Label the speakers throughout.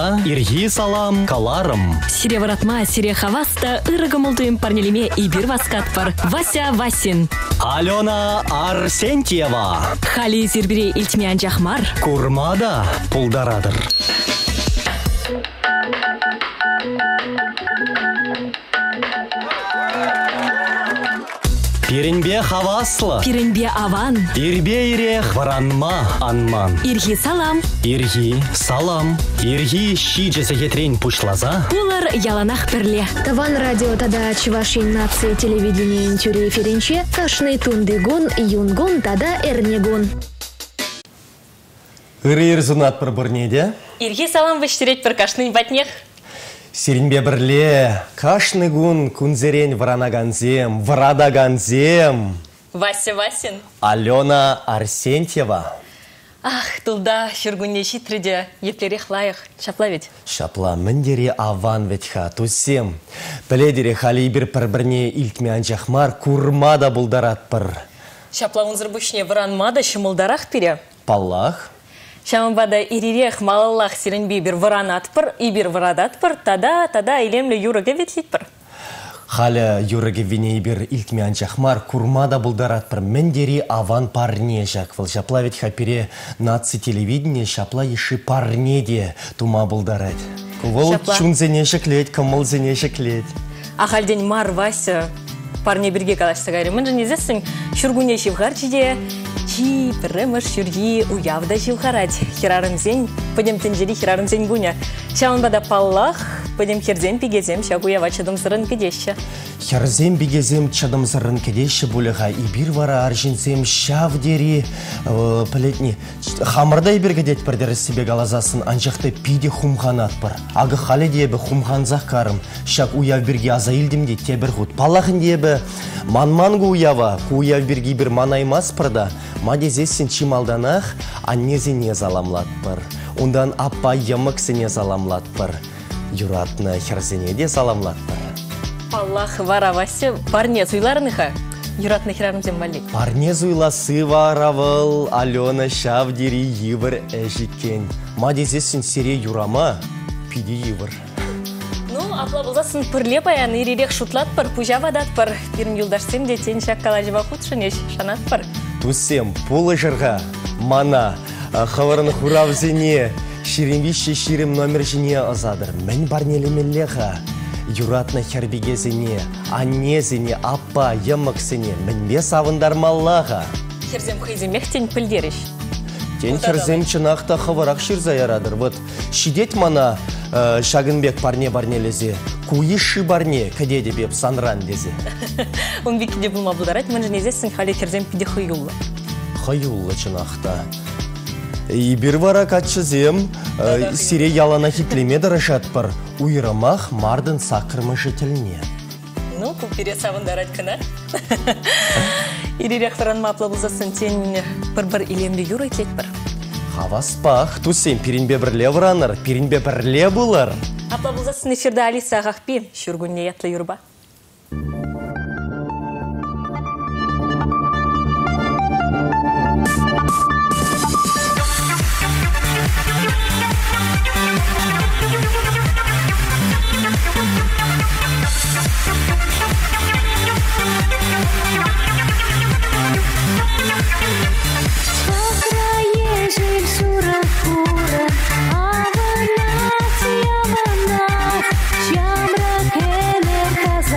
Speaker 1: Ирги салам каларым.
Speaker 2: Сире варатма, сире хаваста, ырыгымылдыйым парнелеме ибир васкат пар. Вася Васин.
Speaker 1: Алена Арсентьева.
Speaker 2: Хали зирбире илтме анжахмар.
Speaker 1: Курмада пулдарадыр. Пиренбе хаваслы.
Speaker 2: Пиренбе аван.
Speaker 1: Ирбе ирех варанма анман.
Speaker 2: Ирги салам.
Speaker 1: Ирги салам. Ирги щиджесе хетрень пушлаза.
Speaker 2: Улар яланах перле.
Speaker 3: Таван радио тада Чувашин нации телевидение интюре эфиринче кашный тундыгун юнгун тада эрнегун.
Speaker 1: Ырыр зунат пір бірнеде.
Speaker 2: Ирги салам выштереть пір кашный батнех.
Speaker 1: Сиренбе бірле, кашны гун кунзерень вранаганзем, врадаганзем.
Speaker 2: Вася Васин.
Speaker 1: Алена Арсентьева.
Speaker 2: Ах, тулда шыргунне шитриде, еплерех лайық, шапла ведь.
Speaker 1: Шапла міндере аван ветха, тусем. Пледере хали бір бірне илтме анжахмар курмада булдарат пір.
Speaker 2: Шапла унзыр бушне вранмада шымылдарах пире.
Speaker 1: Паллах.
Speaker 2: Шамбада ирирех малаллах сиренби bir варанат пір, и bir варадат пір, тада илемлі юрыге ветлет пір.
Speaker 1: Халі юрыге вене бір илтме анжахмар курмада булдарат пір. Міндере аван парне жақвыл. Шапла ветха пире наци телевидение, шапла еші парне де тума булдарат. Кувыл чунзене шеклет, кымыл зене шеклет.
Speaker 2: Ахальден мар Вася парне бірге калашса гайры. Мін жын езесің шүргуне шивғар чиде, чи піріміш шүрги уявда шивғарать. Херарымзен, пөдем тінжері херарымзен гуня. Шаунбада паллах, пөдем херзен пигезем, шаг уява чадым сырын кедеші.
Speaker 1: Херзен бигезем чадым сырын кедеші бұлыға ибір вара аржинсем шав дери пілетні. Хамырдай бір кедет бірдері себе галазасын анжақты пиде хумханат бір. Ағы халі дебі хумханзақ қарым. Шаг уяв бірге азайылдым де тебір ғуд. Паллахын дебі манмангу уява, уяв бірге бір манаймас бірда. Мадезесін чималданақ аннезіне заламлат бір. Ондан аппа ямықсіне заламлат бір. Юратны херзене де заламлат бір.
Speaker 2: Аллах вара Вася парнец уйларныха. Юратны херарымзен вали.
Speaker 1: Парнец уйласы варавыл, Алена шавдери йывыр әжікен. Мадезесін сере юрама, пиде йывыр.
Speaker 2: Ну, апла болзасын пірле баян, ирирек шутлат пір, пужа вадат пір. Бірін юлдашсем де тен шаққала жыва худшынеш, шанат пір.
Speaker 1: Тусем, пулы жырға, мана, хаварын хуравзене, ширемвище ширем номер жіне азадыр. Мен барнелемелеға. Юратны хербигезіне, аннезіне, аппа, ямықсіне, мінбе савындар маллаға.
Speaker 2: Херзем хыземех тен пілдеріш.
Speaker 1: Тен херзем чынақта хаварақ шырза ярадыр. Вот шидет мана шагынбек парне-барнелезе, куиши барне, кәдеді беп санран дезе.
Speaker 2: Он бекеде бұлма бұлдарат, мен жынезесің халі херзем пиде хыюлы.
Speaker 1: Хыюлы чынақта. И бір вара катшызем, сире ялана хитлеме дырышат бар, уйрамақ мардын сақырмы жітіліне.
Speaker 2: Ну, көппере савындарат кіна. Ирирек варанма апла бұлзасын тен бір илемді юр етлет бар.
Speaker 1: Хаваспақ, тусем пиринбе бірле вараныр, пиринбе бірле бұлар.
Speaker 2: Апла бұлзасын эфирді Алиса ағақпи, шүргінне ятлы юрба.
Speaker 3: Чамра келер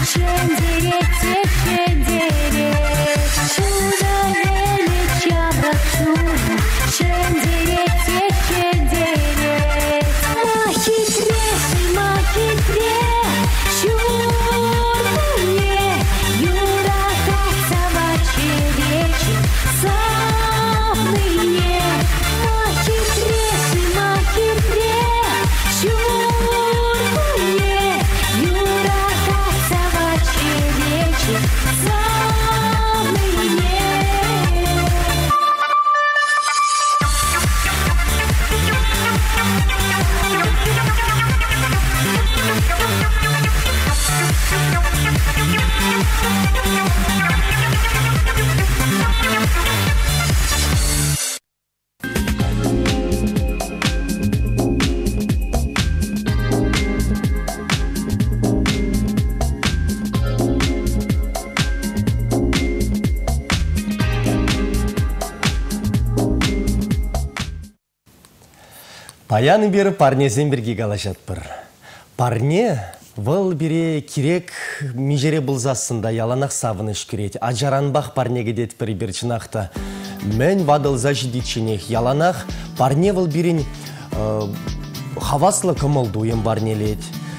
Speaker 1: Паяны бері парнезен бірге қалашат бір. Парне выл бере керек межере бұлзасында яланақ савыныш керет. Ажаранбақ парнеге дет бір чынақта. Мен вадылза жидетшінех яланақ парне выл берен хаваслы кымылдуым барнелет.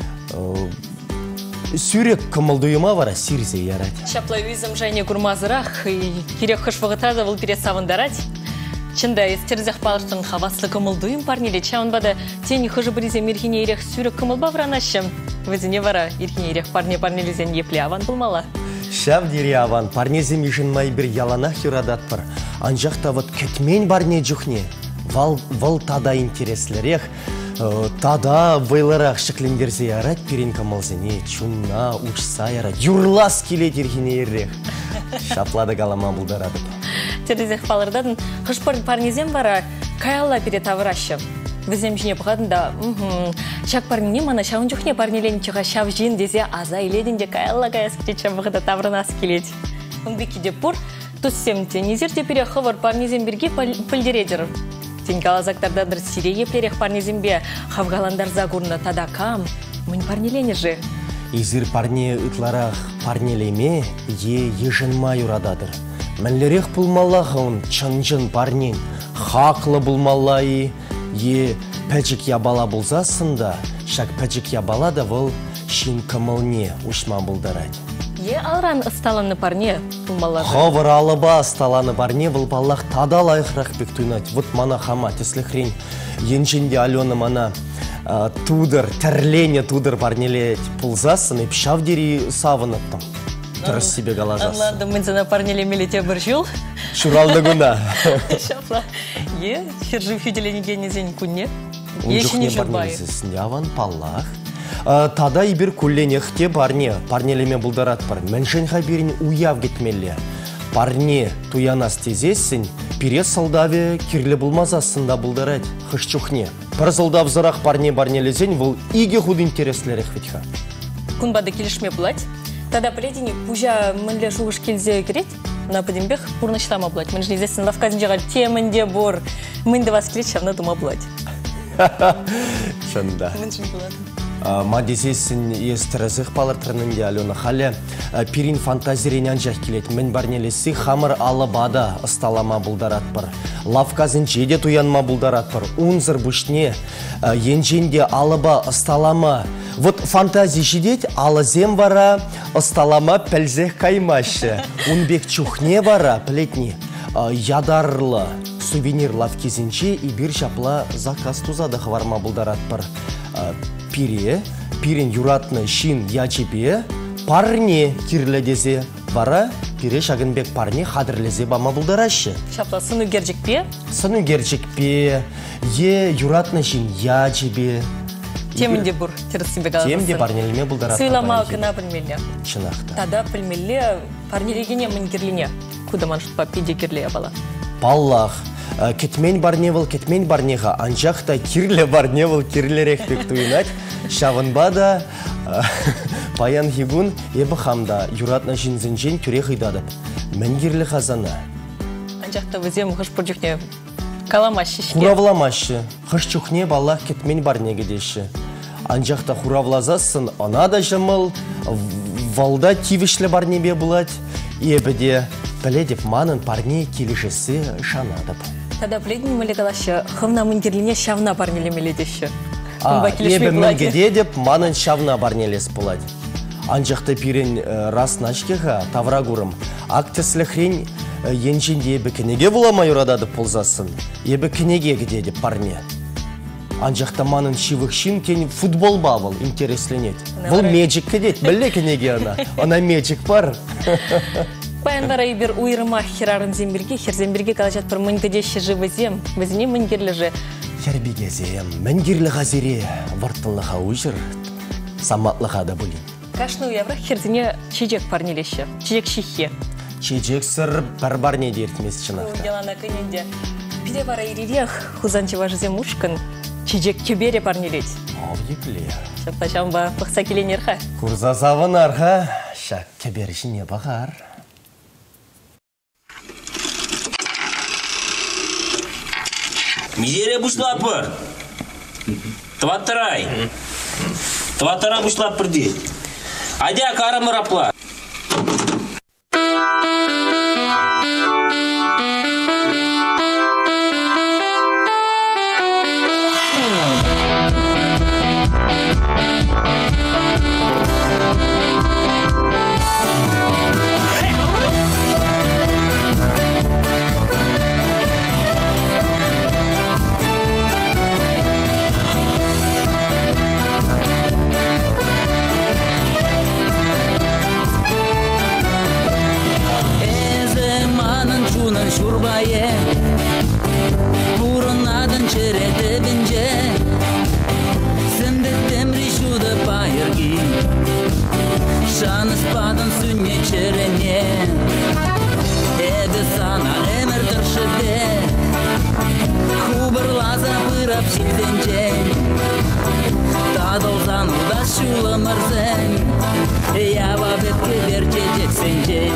Speaker 1: Сүйрек кымылдуыма вара сирзе ярат.
Speaker 2: Шаплавизм жайне курмазырақ, керек хыш вағытада выл бере савындарат. Чында естерзех палыштың хаваслы кымылдуым парнелет. Чаунбада тені хыжы бірізе мерхине ерек сүйрек кымылба вранашым. Візіне вара ерхине ерек парнелезен епле аван бұлмала.
Speaker 1: Шав дере аван парнезем ешін май бір яланақ юрадат бір. Анжақта вот кетмен барне жүхне. Вал тада интереслерек. Тада вайларақ шықлендерзе ярат перен камалзене, чунна, учса ярат, юрлас келет ерхине ерек. Шаплады қалама бұлдарадып.
Speaker 2: Терезех палырдадың, қышпыр парнезем бара, каялла перет авырашы. Візем жіне бұғадында, шак парнене мана шауын жүхне парнелен чыға шав жин дезе аза еледінде каялла каяс кетеча бұғыда таврынас келет. Үмбекі деп бұр, тұссемте, незерде пере хывыр парнезем бірге пілдередір. Тенкалазақтардадыр сире еплерек парнезембе хавгаландар загурна тадакам, мұн парнелене же.
Speaker 1: Изір парне ытларақ парнелеме ежінма юрададыр. Мәнлерек бұлмалағын чын парнен хақлы бұлмалайы пәчік ябала бұлзасында, шак пәчік ябала да бұл шин кымылне ұшма бұлдарад.
Speaker 2: Алран ысталаны парне бұлмалағы?
Speaker 1: Хавыр алыба ысталаны парне бұлбалақ тада лайықрақ бек туйнат. Вот мана хама, теслі хрень, енжінде Алена мана тудыр, тәрлене тудыр парнелет пұлзасын, еп шавдері савыныттым. Тұрыс себе қалазасын.
Speaker 2: Анларды мүнзіна парнеле мелете бір жыл?
Speaker 1: Шуралды күна.
Speaker 2: Шапла. Хержі фюделенеге незен күнне?
Speaker 1: Ешіне парнелесесін, яван паллах. Тада ибір күлленехте парнелеме бұлдарат бар. Мәншен хаберін уяв кетмелі. Парне туянас тезесін, перес салдаве кирлі бұлмазасында бұлдарат. Хышчухне. Пір салдав зырақ парнелезен бұл иге худ интереслерек ветха.
Speaker 2: Күнбады келішме бұлад? Тада пледіне пужа мүнле шуғыш келзе керет? На подембех пурначлама бұлад. Мәншін езесін лавказын жағар темінде бұр. Мүнді вас келет шавна дума бұлад.
Speaker 1: Шында.
Speaker 2: Мәншін бұлад.
Speaker 1: Ма десесін естірізіқ палыртырынынде Алена халі перин фантазиренен жақ келет. Мен барнелесі хамыр алы бада ысталама бұлдарат бір. Лавказын жеде туянма бұлдарат бір. Унзыр бұшне енженде алыба ысталама. Вот фантазия жедет алызем вара ысталама пәлзех каймашы. Унбек чухне вара плетни ядарлы сувенир лавкезінче и бір шапла заказ тузады хварма бұлдарат бір. Пирен юратны шин ячепе, парне кирледезе, бара пире шагынбек парне хадырлезе бама бұлдарашы.
Speaker 2: Шапла, сыну герчекпе?
Speaker 1: Сыну герчекпе, юратны шин ячепе.
Speaker 2: Темінде бұр, терісімбек аласыр.
Speaker 1: Темде парнелеме бұлдаратны.
Speaker 2: Сыйлама кына пілмелі.
Speaker 1: Чынақта.
Speaker 2: Тада пілмелі парнелегене мұн керліне. Кудаман шутпа пиде керлея бала.
Speaker 1: Паллах. Кетмен барневыл, кетмен барнеға, анжақта кирле барневыл, кирлерек бек туйнат. Шавынбада паян хигун ебі хамда юратна жинзінжен түрек үйдадып. Мен кирлі қазана.
Speaker 2: Анжақта візем ғыш пұржықне каламашы шке.
Speaker 1: Хуравламашы. Ғыш чухне баллах кетмен барнеге деші. Анжақта хуравлазасын, она да жымыл, валда тивишлі барнебе бұлад, ебіде біле деп манын парне келішесі шанадып.
Speaker 2: Тада білетін мүлі қалашы, қымна мүнгерліне шавна барнелемелі деші.
Speaker 1: Ебі мүнгеде деп манын шавна барнелес бұлад. Анжақты пирен расначкеға таврагурым. Актеслі хрен енжінде ебі кінеге бұлама юрадады пұлзасын. Ебі кінеге геде деп парне. Анжақта манын шивықшин кен футбол бавыл интересленет. Бұл меджик кедет, білі кінеге она меджик бар.
Speaker 2: Баяндара ебір уйрыма херарын земберге, херземберге қалажат бір мүнгедеші живызем, бізіне мүнгерлі жы.
Speaker 1: Хербегезем, мүнгерлі ғазире, вартылыға ұжыр, саматлыға да бұлин.
Speaker 2: Кашны уявра херзіне чежек парнелеші, чежек шихе.
Speaker 1: Чежек сыр бар не дертмес чынақта.
Speaker 2: Делана көненде. Биде бара ирирек, хузанчева жызем ушкын, чежек кебере парнелет.
Speaker 1: Ал епле.
Speaker 2: Шапташам ба пықса келенерха.
Speaker 1: Курза савын арха, шак кеберішіне бағар.
Speaker 4: Мизерия бушлапы. Тваттарай. Тваттара бушлап бірде. Адя карамы рапла.
Speaker 5: Şurbaya burunadın çerede bince Sındık demri şuda bayırgi Şanı spadın sünye çerene Ede sana emir tırşıde Kubırlaza bırap şildence Tadolzan uda şulamırzen Yava betke vercecek sence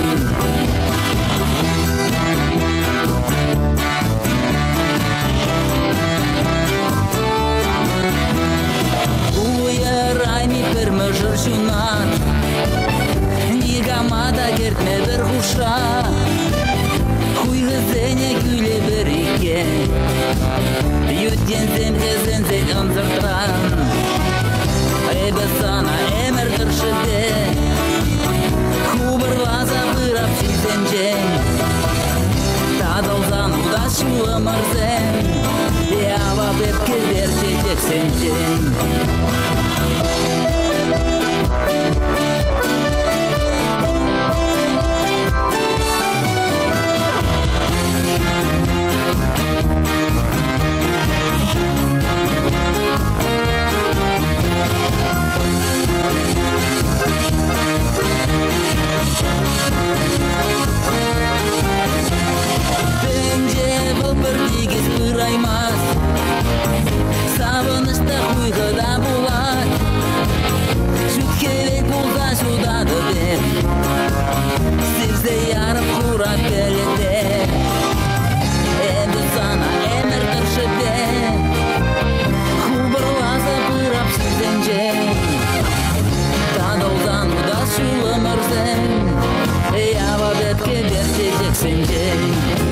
Speaker 5: Жыршунат Нигамада кертме бір құша Хуйғызене күлі бір ике Юттен земгезен зет ынзыртран Эбі сана әмір тұршыде Хубырлаза бұрап шиземжен Тадылзан ұдашу ымырзен Ява бепке берчетек сенжен Сабынышта құйғыда болат Жүт керек болса жудады бер Сізде ярып құрап береді Әбі сана әмір тұршы бер Құбырлазы бұрап сізден жер Тадолдан ұдас шулы мұрзен Ява бетке берсе жексен жер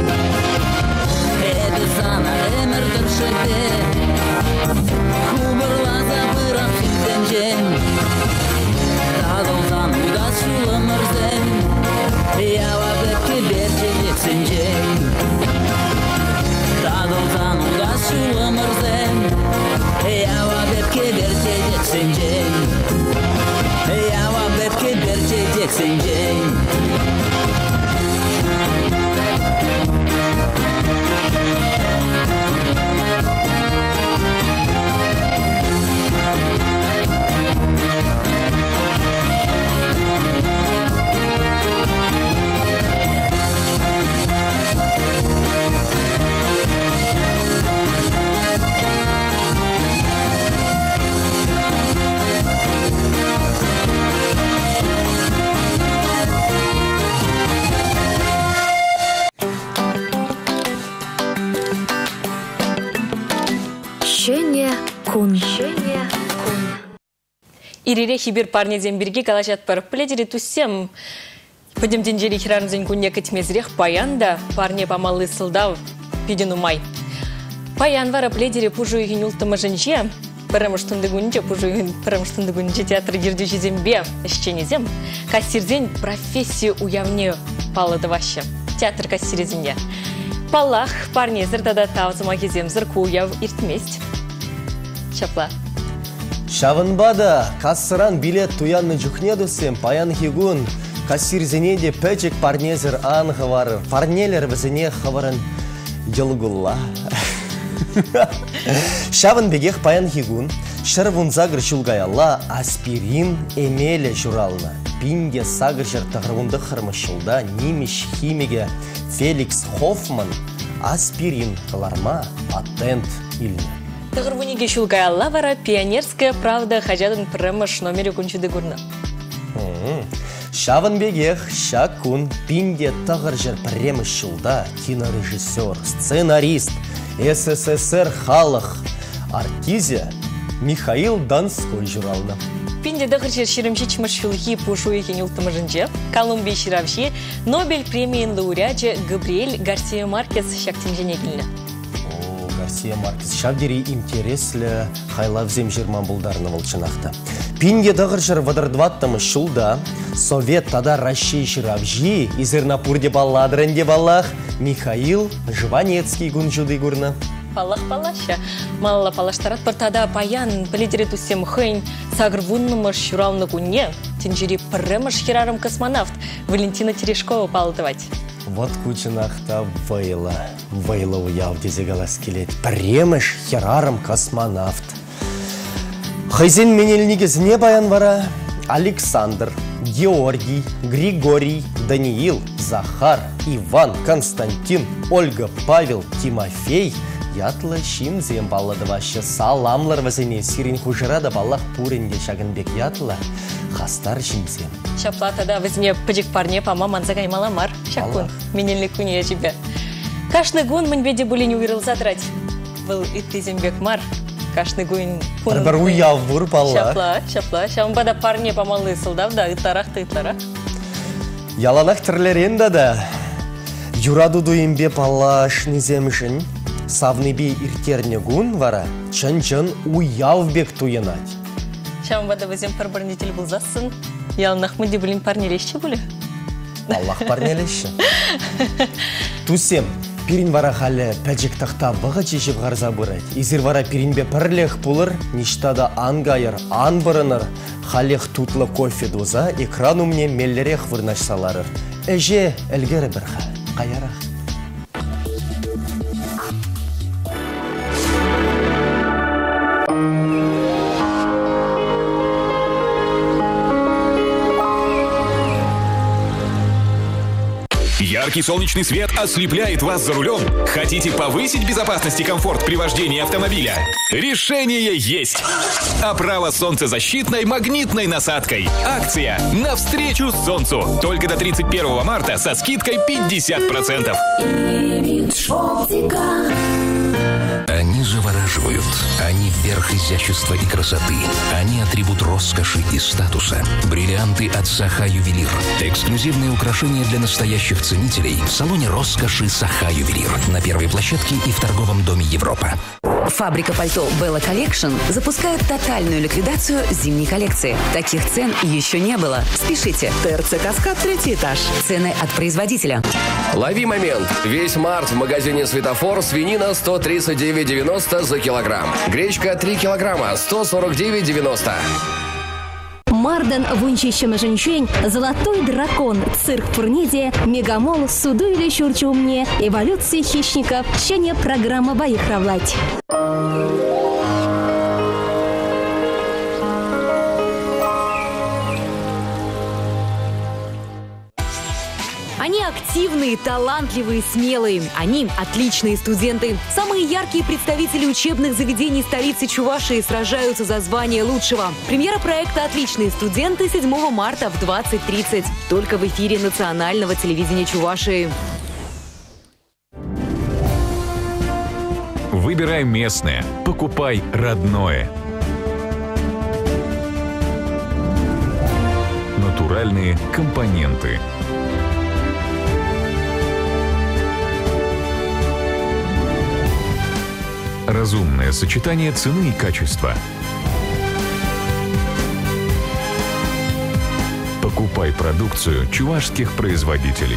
Speaker 5: Әбі сана әмір тұршы бер Құбырлаза бұрап сізден жен Тадылзан ұдас шулы мұрзен Ява бетке берсе жексен жен Тадылзан ұдас шулы мұрзен Ява бетке берсе жексен жен Ява бетке берсе жексен жен
Speaker 2: Ирире хибир парнеден бірге калажат бар. Пледері түссем. Пөдемден жері хиранзен күнне кетмезірек паянда парне памалы сылдау пиден умай. Паян вара пледері пұжу егін ұлтымы жынже, піріміштінді күнже театр ерді жезембе ішченезем, кассирзен профессия уявне палыды ваще. Театр кассирезінде. Палах парнезір тада таузыма кеземзір куяв иртмест. Чапла.
Speaker 1: Шавынбада кассыран билет туянны жүхнедусем паян хигун кассирзенеде пәчек парнезір аңғы варыр. Парнелер візіне хаварын елгулла. Шавын бегех паян хигун шырвун загыр шулгаялла аспирин эмеле журална. Пинге сагыр жыртығырвунды қырмышылда немеш химиге Феликс Хоффман аспирин қыларма патент иліне.
Speaker 2: Тығырвуниге шулгаялла вара пионерская правда хажадын піріміш номері күнчуды көрні.
Speaker 1: Шавын бегех шакун пинде тығыр жыр преміш жылда кинорежиссер, сценарист, СССР халық артизе Михаил Донской журалны.
Speaker 2: Пинде дығыр жер шерімші чмышылхи пушу екен ұлтымы жынже, Колумбия ширавши Нобель премиен лауреаты Габриэль Гарсия Маркес шактен жене келіні.
Speaker 1: Гарсия Маркес шавдері интереслі хайлавзем жерман бұлдарыны волчынақта. Пинде дығыр жыр вадырдваттымы шулда Совет тада Россия ширавжи Изернапурде балладырынде баллах Михаил Жванецкий гунжуды гурна.
Speaker 2: Палах-палаша. Малла палаштарат партада паян пледері тусем хэнь сагрвуннымыш шуралны күнне тенжері піріміш херарым космонавт Валентина Терешкова палытывать.
Speaker 1: Вот кучынақта вайла уяв дезе галас келет. Піріміш херарым космонавт. Хайзен менелнигезіне баян вара Александр, Георгий, Григорий, Даниил, Захар, Иван, Константин, Ольга, Павел, Тимофей ятлы шимзем баллады ваще саламлар вазене сирин хужырада баллах пуренде шагынбек ятлы хастар шимзем.
Speaker 2: Шаплатада візіне пыжик парне пама манзагай маламар. Шакун, менелі күне жібе. Кашны гун мінбеде бұлені уйрылзадрать. Бұл иттезембек мар. Кашны гуин пунын.
Speaker 1: Бір уяв бұр балла.
Speaker 2: Шапла. Шамбада парне памалы сылдавда ытларақ.
Speaker 1: Яланақ тірлерен да. Юраду дуимбе палла шнеземшін. Савныбе иртерне гун вара, чын-чын уявбек туянать.
Speaker 2: Шамбада візем парбарнитель был засын. Яланақ мүнде білін парнелешчі бұлі?
Speaker 1: Аллах парнелешчі. Тусем, пирин вара халі пәджік тақта бұғы чешіп ғарза бұрайд. Изір вара пиринбе пірлех пулыр, ништада ангайыр, анбырыныр, халех тутлы кофе доза, экрану мне меллерех вырнаш саларыр. Әже әлгері бір қаярақ.
Speaker 6: Яркий солнечный свет ослепляет вас за рулем? Хотите повысить безопасность и комфорт при вождении автомобиля? Решение есть! Оправа солнцезащитной магнитной насадкой. Акция «Навстречу солнцу». Только до 31 марта со скидкой 50%.
Speaker 7: Они завораживают. Они верх изящества и красоты. Они атрибут роскоши и статуса. Бриллианты от Саха Ювелир. Эксклюзивные украшения для настоящих ценителей в салоне роскоши Саха Ювелир. На первой площадке и в торговом доме Европа.
Speaker 8: Фабрика пальто Bella Collection запускает тотальную ликвидацию зимней коллекции. Таких цен еще не было. Спешите. ТРЦ «Каскад», 3-й этаж. Цены от производителя.
Speaker 9: Лови момент. Весь март в магазине «Светофор» свинина 139,90 за килограмм. Гречка 3 килограмма 149,90.
Speaker 3: Марден вунчищем женщин, Золотой дракон, цирк Пурниде, Мегамол, Суду или Щурчумне, эволюция хищников, чтение программа «Боих равлать».
Speaker 8: Они активные, талантливые, смелые. Они отличные студенты. Самые яркие представители учебных заведений столицы Чувашии сражаются за звание лучшего. Премьера проекта «Отличные студенты» 7 марта в 20:30. Только в эфире национального телевидения Чувашии.
Speaker 6: Выбирай местное. Покупай родное. натуральные компоненты. Разумное сочетание цены и качества. Покупай продукцию чувашских производителей.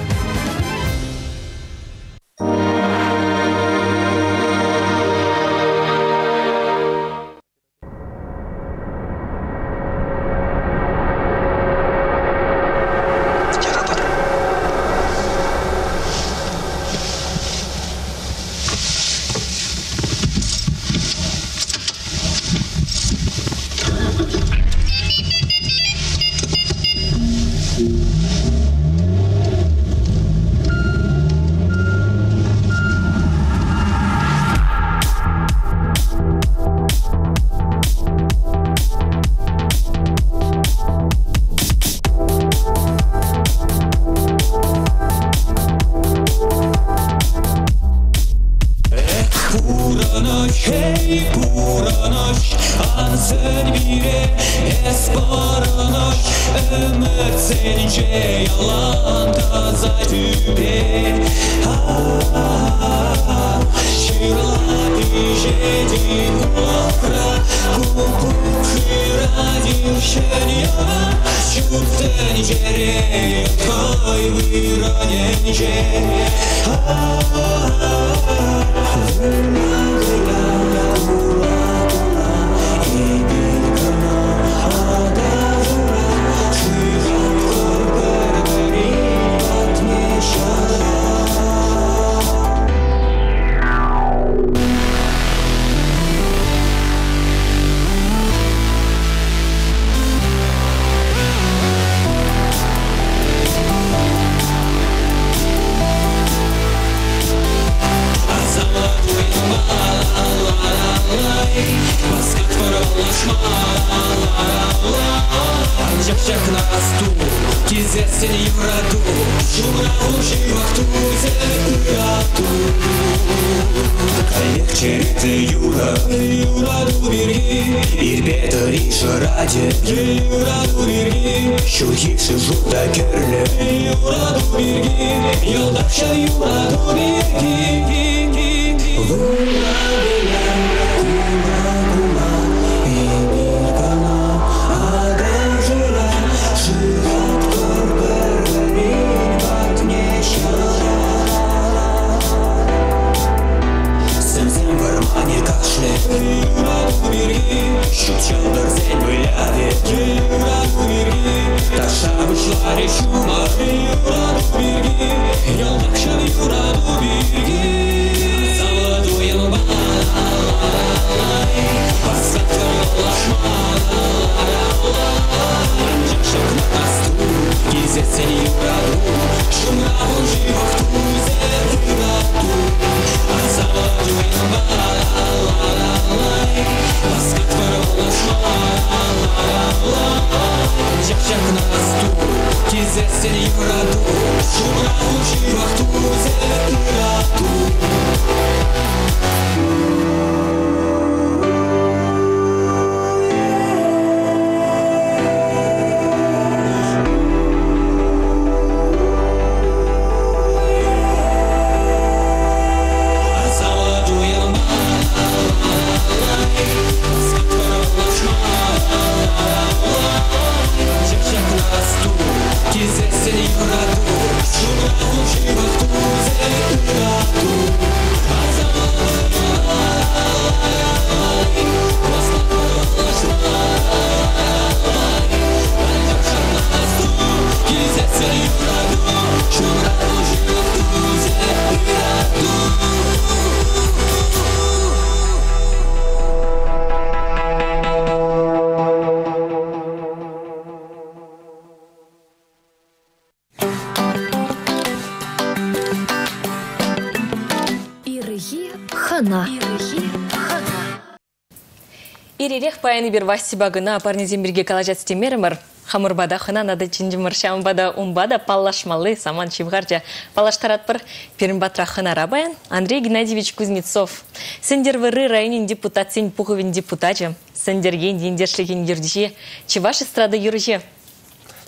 Speaker 2: Иререх паяны бир васти багына парнезен бирге калажат стемерімір. Хамырбада хына нада чинжимыр шамбада умбада паллашмалы саман чивгаржа палаштарат бір перімбатра хына рабаян Андрей Геннадьевич Кузнецов. Сендер выры районин депутат сен пуховин депутатжы. Сендерген дендершлеген ердіже Чуваш эстрада юрыже.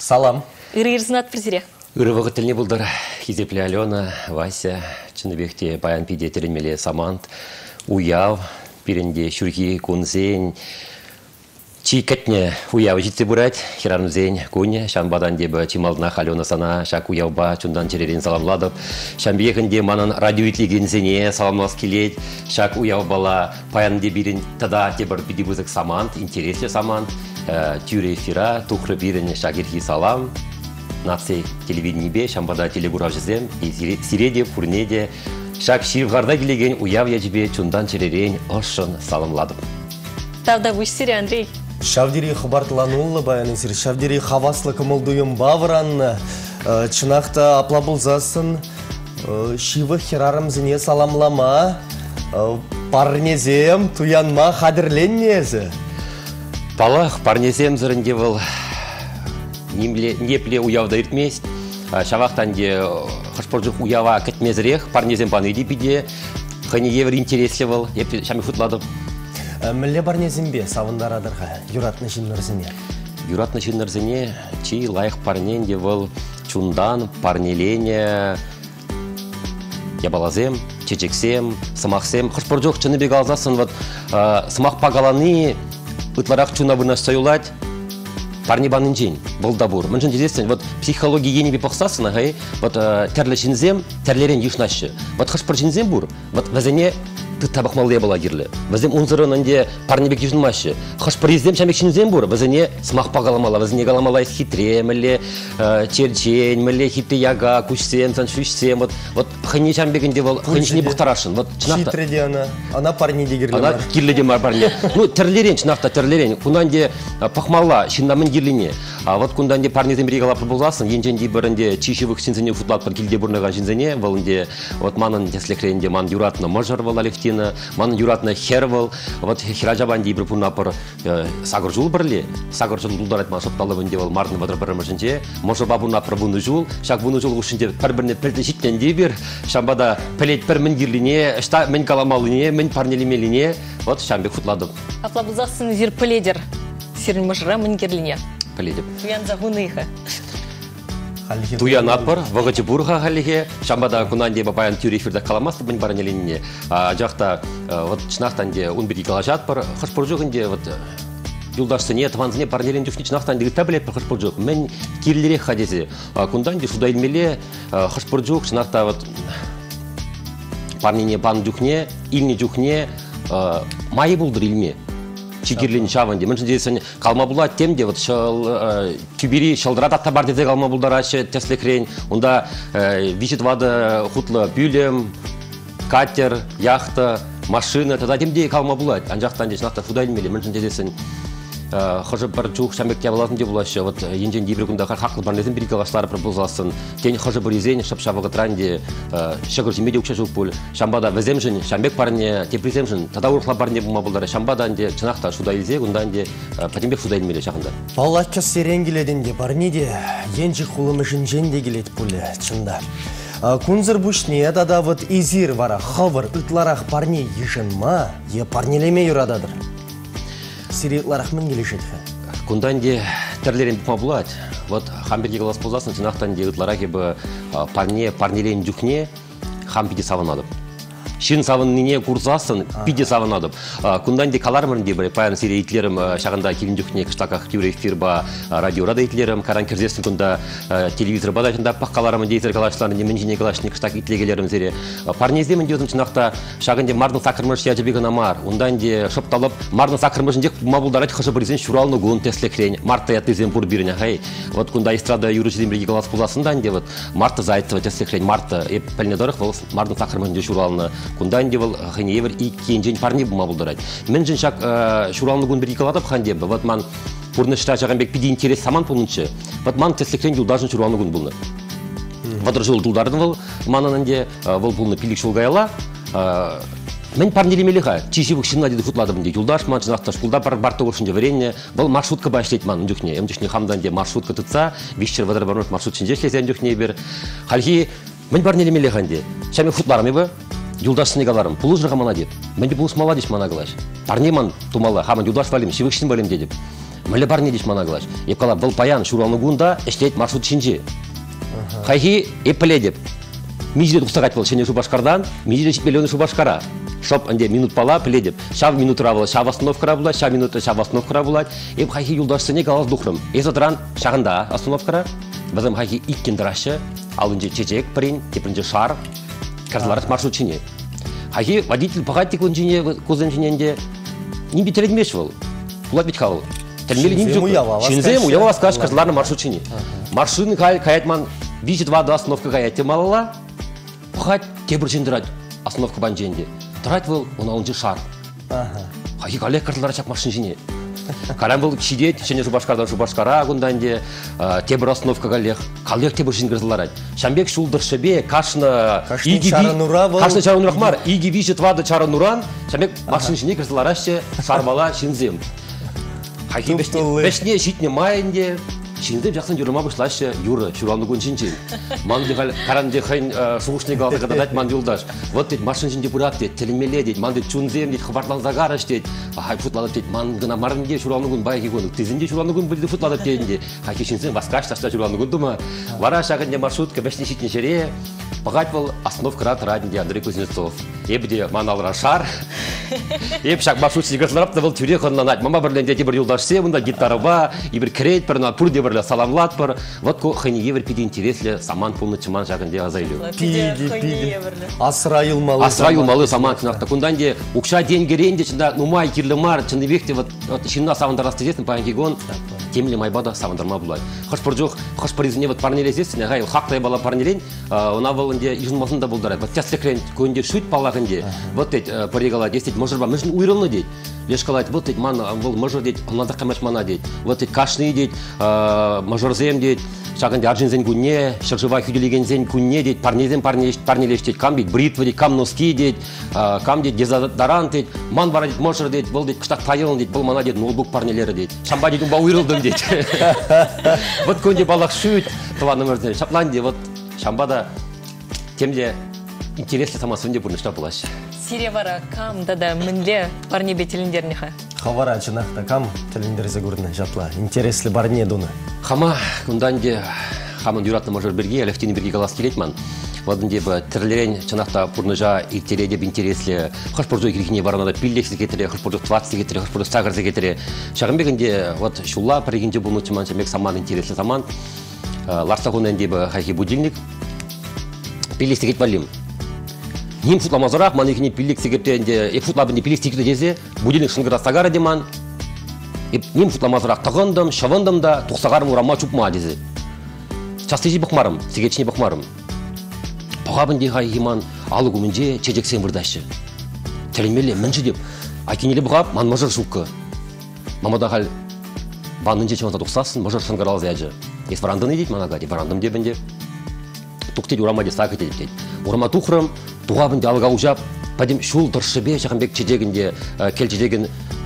Speaker 1: Салам.
Speaker 2: Ирырзынат бірзіре.
Speaker 10: Үрівіғы тіліне бұлдар Хизепле Алена, Вася, Чыныбекте Баян Пиде теренмеле Самант, Уяв, Пиренде Шурги, Кунзень, Чикатне Уяв житсе бұрат, Хиранзень, Куня, Шамбадан дебі Чималдына Алена Сана, Шак Уявба, Чундан Черерен саламладып, Шамбекінде манан радиоитлегензене саламлас келет, Шак Уявбала Баян дебірін тада дебір бидебізік Самант, интересле Самант, Тюре эфира, Тухры бирен Шагирхи салам, Наций телевидение Шамбада телегурав жезем, и Сиреде, Пурнеде, Шак Шивгарда келеген Уяв яжбе Чундан Черерен ошын саламладым.
Speaker 2: Тавда бұшсире, Андрей.
Speaker 1: Шавдери хабартыланулы баян есір. Шавдери хаваслы кымылдуым бавыранны. Чынақта апла бұлзасын. Шивы херарымзіне саламлама. Парнезем туянма қадірленнезі.
Speaker 10: Палах парнезем зірінде бұл непле уявда иртмест. Шавақтанде қышпыржық уява кітмезірек. Парнезем паныйды биде. Қыны евір интересле бұл. Шамы футладым.
Speaker 1: Мүлі барнезімбе савындарадырға юратны жиннырзіне?
Speaker 10: Юратны жиннырзіне чи лайық парненде бұл чундан парнелене ябалазем, чечексем, сымақсем. Қышпыр жоқ чыны бек алзасын, сымақ пағаланы ұтларақ чуна бұна сойылад парнебанын жен, бұл да бұр. Мүншін дезесін, психология ені бе пақсасын, тәрлі жинзем, тәрлерен ешнашы. Қышпыр жинзем бұр, вәзіне табақмалыя была гирлі. Вәзім ұнзырынынде парнебек ежінмашы. Қышпырезем шәмек шынзем бұр, вәзіне смақ пағаламала, вәзіне галамалай хитре, мүлі черчен, мүлі хитре яға, күшсем, саншүшсем. Қыне шәмбегінде бұл, қыншыне бұқтарашын.
Speaker 1: Хитреде ана парнеде гирлі бар.
Speaker 10: Ана гирледе бар парне. Тірлерен, чынақта тірлерен. Күнданде пақмалла, шыннамын гирліне. Күнданде парнезем бірге алапыр болғасын, енженде бірінде чишевік шынзіне футлат бір келде бұрнаған шынзіне, валынде манын теслекренде ман юратны мұжыр бол алектені, манын юратны хер бол, хиражабан дейбір пұнапыр сағыр жул бірле, сағыр жул ұлдар айтман шопталыбынде бол мардың бадыр бірімі жынже, мұжыр бабынапыр бұны жул, шақ бұны жул ұшынде бір-біріне пілді життен дейбір, шамбада пілет бір мін гирліне, ішта мін каламалыне, мін парнелемеліне, шамбек футладым.
Speaker 2: Апла бұзақсын зір піледер, сирін мұжыра мін гирліне.
Speaker 10: Піледіп.
Speaker 2: Туян зағуныйға.
Speaker 10: Туян апыр, вағычы бұрға ғаліге, шамбада күнанде бапаян тюр эфирді каламасты бұн баранелініне. Жақта чынақтан де он бірге қалажат бір, қышпыр жоғынде юлдашсыне, тыванзыне парнелен жүхне чынақтан де ғытта білет бір қышпыр жоғы. Мен керлерек қадезе. Күндан де шуда илмеле қышпыр жоғы чынақта парнене бан жүхне, илне жүхне, майы бұлдыр илме. Чигирлин чаванде. Мен жындесін қалма бұлат темде, күбері шылдырат атта бар дезе қалма бұлдарашы теслекрен. Онда вишет вады құтлы бюлем, катер, яхта, машина, тада темде қалма бұлат. Анжақтан де шынақта фудайлмелі. Мен жындесін қыжы бір жуық шәмекте болатын де бұлашы. Енжен дейбір күнді қақлы барнезін бірге қалашлары бір бұлзасын. Тен қыжы бір езен шап-шабығы транде шығыр жемеде өкше жоқ бұл. Шамбада візем жын, шәмбек барне, тепризем жын, тада ұрқла барне бұлма бұлдары. Шамбадан де чынақта шуда езе, ұндан де пәтембек шуда елмелі шақында.
Speaker 1: Баллатқа серен келеден де барне де, енжі құлымы жын де келет бұл чында. Күнзір бүшне адада изир вара хавыр ұтларақ парне ешінма, е парнелеме юрададыр. Сиретларақ мін келешетті?
Speaker 10: Күндан де тірлерін бұқма бұлад. Хамберге қалас болзасын, чынақтан де ұтларақ ебі парнелейін жүхне хамбеде савынадып. Шин савынныне курзасын, пиде савынадып. Күндан де калармырын де бір паян сире итлерім шағында келін жүхне кыштақақ тюре эфирба радиорада итлерім, каран керзесін күнда телевизор бадайында пақ қаларымын дейзір қалашыларын де мен жіне қалашыны кыштақ итлегелерім зере. Парнездемін деудің чынақта шағында мардың сақырмыш яжыбегін амар. Ондан де шопталып, мардың сақырмышын дек мабылдарат қышы бірізен шуралны гуын теслекрен, марта ятызен бұр біріне қай. Күнда эстрада юрычызен бірге қалас боласындан де марта зайцева теслекрен, марта еп пәлінедорық мардың сақырмышын де шуралны. Күндан де бұл евір икенжен парне бұма бұлдырайды. Мен жын шақ шуралны күн бір икаладып қанде бұл. Ман бұрны шыра жағын бек пиде интерес саман бұлыншы. Ман теслекрен юлдажын шуралны күн бұлны. Вадыр жыл дұлдардың бұл. Мананын де бұл бұлны пилік шулғайла. Мен парнелемелі ға. Чишевік шынна деді футладым де. Юлдаш ман жынақта шкулда барты көршінде варенне. Бұл маршрутка башлет ман жүхне. Жүхне хамдан де маршрутка тұтса. Вишчер вадыр бармыш маршрут шынже шлезен жүхне бір. Халхи мен парнелемелі ғанде. Шаме футларым ебі. Юлдашсыны қаларым, пулы жырға мана дед. Менде пулыс маладиш мана қалаш. Парнеман тумалы, хаман юлдаш валим, шивікшін валим дедіп. Мөлі бар не дейш мана қылаш. Еп қала бұл паян шураны гунда іштейт маршрут шинжи. Хайхи еп піле деп. Мижде тұқсағат бол шене Шубашқардан, мижде шипелені Шубашқара. Шоп анде минут пала піле деп. Шав минутыра болады, шав остановкара болады, шав минуты шав остановкара болады. Еп хайхи юлдашсыне қалаз дұқырым. Езотран шағында остановкара. Бізім хайхи иккен дырашы, алынже чечек бірін, тепірінже шар, кардыларыс маршрут шине. Хайхи водитель пағаттик өнжіне, көзін жиненде, ним бі теледмеш бол. Пулат бит қалы. Шинзем уява скаш кардыларны маршрут шине. Маршрутын каятман бишет вады остановка каятте малала, пағат тебір жендірат остановка бан женде. Тұрат бол, он алынже шар. Хайхи калек кардылары чак маршрут шине. Карам был чидет, шене Шубашқардан Шубашқара гунданде, тебір остановка калек тебір жин кардылары. Шамбек шулдыр шебе, кашны чаранурахмар, иги бишет вады чарануран, шамбек маршрут шине кардылары шарбала шинзем. Хайхи бешне житне майынде, шинзем жақсын жүріма бұшлашы юры, шуранды күн шинчен. Манды қаранде қайын суғышны қалды қададат ман юлдаш. Вот дейт, машин жинде бұрат дейт, телемеле дейт, манды чунзем дейт, қыбарлан загараш дейт. Хай футладып дейт, ман гына марынде шуранды күн байги күн, тізінде шуранды күн білді футладып дейінде. Хайхи шинзем басқаш ташта шуранды күн дума. Вара шағынде маршрутка бешне житне жере, бағат бол остановка рат радинде Андрей Кузнецов. Ебде манал рашар. Еп шақ маршрут сигырсыларапты бол тюре қонынан айт. Мама бірленде те бір юлдаш се, мұнда гитарова, ебір крейт бір, пұр де бірлі саламлат бір. Вот қайны евір пиді интереслі саман пұлны чыман жағынде азайлы.
Speaker 1: Пиді. Асырайылмалы.
Speaker 10: Асырайылмалы саман кынақта. Күндан де ұқша ден керенде, чында нумай кирлі мар, чынды векте шынна савандар астезесін, паянкегон темлі майбада савандарма бұлай. Қыш бір жоқ, қыш бір изіне парнелесесін, ғай қақтай бала парнелен, она болынде изынмасында бұлдарады. Вот тәслікрен көнде шүт палағынде, вот дейт парегала дестейт, можырба, мүшін уйрылны дейт. Леш қалайт, вот дейт, ман бұл можыр дейт, онлада қамаш мана дейт. Вот дейт, кашны дейт, можырзем дейт, шағынде аржинзен күнне, шыржыва хүделегензен күнне дейт, парнезен парнелеш дейт, кам дейт, бритва дейт, кам носки дейт, кам дейт, дезодорант дейт, ман бара дейт, можыр дейт, бұл дейт, қыштақ тайылын дейт, бұл мана дейт, ноутбук парнелері дейт. Шамба дейт, ба уйрылдым дейт. Вот көнде балақ шүйт, туаным өрден, шапланде, вот шамбада темде интереслі самасынде бұрнышта бұлаш.
Speaker 2: Сирия бара кам дада мінле парнебе теліндерніға?
Speaker 1: Хавара чынақта кам теліндерзе көріне жатла. Интереслі барне дуны.
Speaker 10: Хама күнданде хамын юратны можыр бірге, әліфтені бірге қалас келетман. Вадынде бі тірлерен чынақта бұрныжа иртере деп интереслі. Қыш бұржой керекіне баранада пиллексі кетіре, қыш бұржой тватсы кетіре, қыш бұржой сағырсы кетіре. Шағынбегінде шулла парегенде бұлны чыман чамек саман интереслі саман. Ларсағын әнде хайхи будильник. Пиллексі кет валим. Ним футламазырақ, ман екіне пиллексі кетінде, футлабынде пиллексі кеті дезе, будильник шыңғыра сағары деман. Ним футламазырақ тағындым, шавындым да, тұқсағарым урама чупма дезе. Частыжи бұқмарым, сегечіне бұқмарым. Пағабынде хайхи ман алы күмінже чежексен бірдашы. Телемелі мінжі деп, айкенелі бұғап, ман мұжыр шуқы. Мамада қал банынже чымаза тұқсасын, мұжыр шыңғыралыз әжі. Ес варандыны дейді манаға, де варандым дебінде. Тұқтет урама де сақы дейді дейді. Урама тұқырым, туғабынде алға ұжап, падем шул дұршыбе шақынбек чедегінде, кел чедеген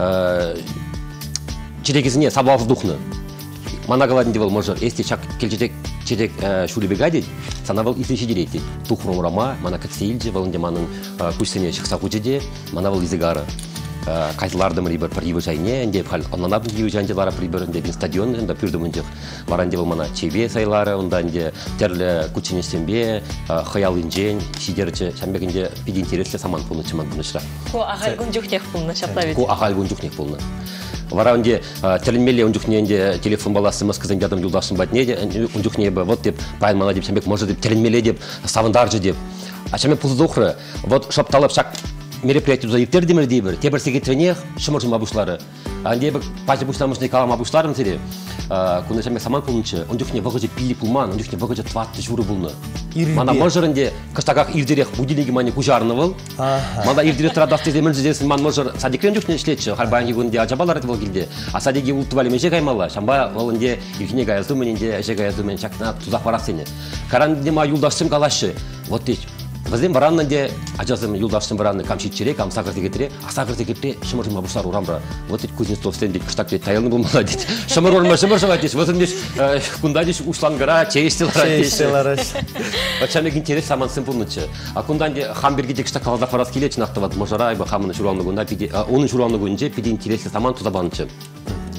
Speaker 10: чедегізіне сабалыз дұқны. Манағаладынде бол мұжыр, есте кел чедек шулебега дейді, сана бол исеші дейді. Тұқырым урама, мана кәтсейлді, болынде маның күшсіне шықса күчеде, мана бол изігары. Кайтылардым рибер прибы жайне, энде хал оннанабын кию жанжалары приберінде бин стадион, энде пүрдімінде варанде бол мана чебе сайлары, онда энде терлі күчінесембе, хаял инжен, шидерчі, шамбегінде пиди интереслі саман пулны чыман пулнышыра.
Speaker 2: Ко ағал күн жүхнек пулны шаплавет?
Speaker 10: Ко ағал күн жүхнек пулны. Вара онде терлінмелі он жүхненде телефон баласы мұскызын дядым юлдашын батнеде, он жүхне бі, вот деп, пайын мана деп, шамбек может деп, терлінмелі деп, савындаржы деп. А шамбек пулзы дұқыры, вот шапталып шақ мероприятие за ифтер демер дейбір, тебір секретаренех шымыршым абушлары. Анде бір пачы бұштамышны калам абушларым сері. Күнді шамек саман пулынчы, он жүхне вағыжы пили пулман, он жүхне вағыжы тватты журы бұлны. Мана мұжырынде кыштағақ ирдерек будилеги мане кужарны был. Мана ирдерек тұрадасты земін жүзесін ман мұжыр садикрен жүхне ішлетші. Харбайынге күнде ажабалар әті бол келді. А садиге ұлтывалі менше қаймалы. Шамба олынде иркіне ғаязды мененде, әже ғаязды мен шақына тұзақ барақ сені. Каранде ма юлдашым қалашы. Вот дейш. Бізден бараннанде ажазым юлдаштың баранны камшитчере, кам сақыр текетіре, а сақыр текетіре шымыржыма бұштар ұрамбыра. Вот дейді Кузнецов стен дейді, күштак дейді, тайылны болмала дейді. Шымыр орма, шымыр шыға дейді. Вот дейді, күнда дейді, ұшлангыра, чейістелара дейді. Вот шамек интерес саман сымпылнычы. А күнданде хамберге де күштак қалада парас келечін ақтывады. Можара, хамыны шуруанны күнда, оның шуруанны күнде пиде интересі саман тұзабанычы.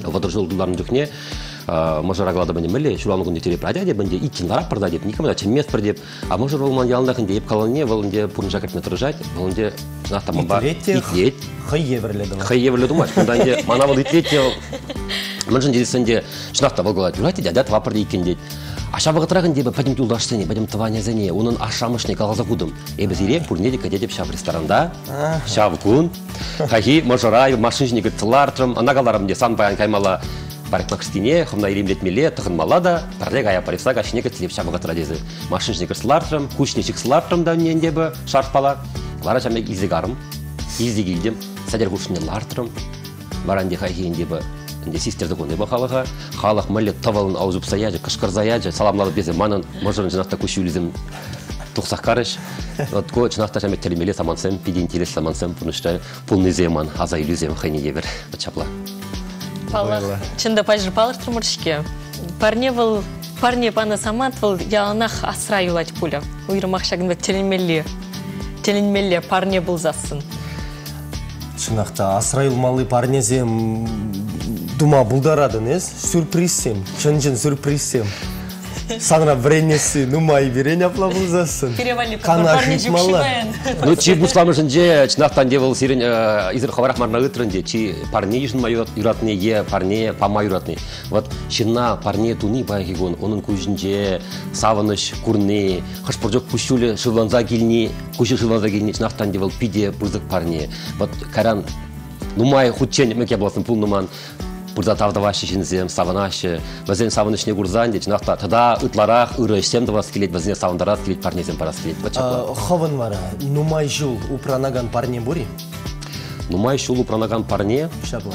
Speaker 10: Вот жылдыларын дүкне мажара глада бенде меле шуланы күнде телеп радио деп бенде икин ларап барда деп никому да чемес бір деп а мажар олман ялында хинде еп калане волонде пурн жакет метрожать волонде знатам ба итлет
Speaker 1: хые верледу
Speaker 10: хые верледу маш кунданде мана бол итлет мынжын десенде шнахта болгала юрати дядя твапырды икин дейт аша багытрагын деп пойдем тулдашсене пойдем тваня зене унун ашамышный калгаза кудым біз ире пурнеде каде деп шап ресторанда шап кун хахи мажара машинник тылартрым анагаларым де сан баян каймала парикмахерскине хымна иремлетмеле тыгынмала да парлег ая парифса гашнеке тилеп шабыга традизи машинник слартрым кучничек слартрым да ненде бе шарпала бара чамек изигарым изигидим садер кучне лартрым баранди хахи инде бе инде систерді көне бақалыға халық мәлі тавалын аузып саяжы кышкыр заяжы саламлады безе манын можырын жинақта көшілізім тұқсақ қарыш вот ко жинақта жамет телемеле самансем пиди интерес самансем пунышта полный земан аза иллюзиям хайне ебер чапла
Speaker 2: Палах, чында пажыр палыр тұрмыршке. Парне паны самат выл яланақ асыра юлать пуля. Уйрымақ шагында теленмелі парне бұлзасын.
Speaker 1: Чынақта асыра юлмалы парнезем дума бұлдарадын, сюрпризсем, чын сюрпризсем. Санра вренесі, нумай берен апла бұлзасын.
Speaker 2: Перевали парне жүкшібайын.
Speaker 10: Ну, чи бұсламышын же, чынақтан девыл сирен изір хаварақ марна үтрінде, чи парне ешін ма юратны, е парне пама юратны. Вот, шынна парне туни байғығын, оның көжінже савыныш, күрне, қышпыржок күшілі шыланза келіне, чынақтан девыл пиде бұзық парне. Вот, каран, нумай худчен мәке боласын пұл нуман, Burada tavdavaşı jinzem, savanaşı, bazen savanışne gurзан de, çnaqta tada ıtlaraq, ırışsem davas kilet, bazen savandaraz kilet, parnezem paras kilet.
Speaker 1: Хаван вара, нумай жул упранаган парне бури?
Speaker 10: Нумай жул упранаган парне?
Speaker 1: Шабла.